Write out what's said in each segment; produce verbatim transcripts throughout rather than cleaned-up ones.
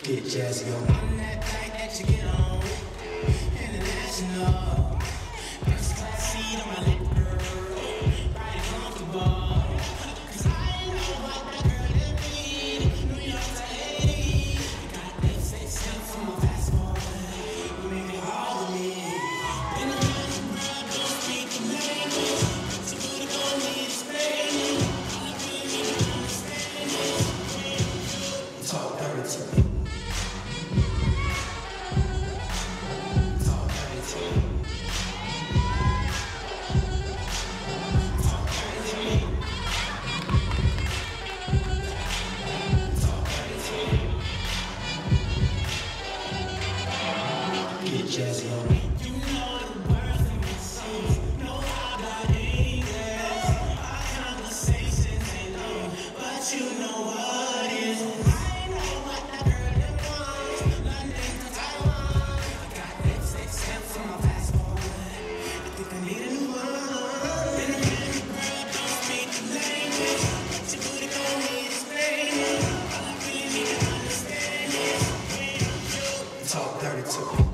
Get jazzy on. I'm that night that you get on. International. First class seat on my lap, girl. Riding comfortable. Cause I know what that girl that need. New York to Haiti. Got that sex stamp on my passport. You make it hard with me. Been around the world, don't speak the language. So good to go need explaining. All I really need to understand is talk dirty to me. Jazzy on me. You know the words in my songs. Know how the English. Our conversations ain't long, but you know what is. I know what that girl that wants. London to Taiwan. I got that sex stamp from my passport. I think I need a new one. Been around the world, don't speak the language. But your booty gon' need explaining. All I really need to understand is when you talk dirty to me.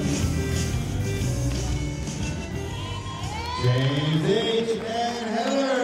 James H. and Heather.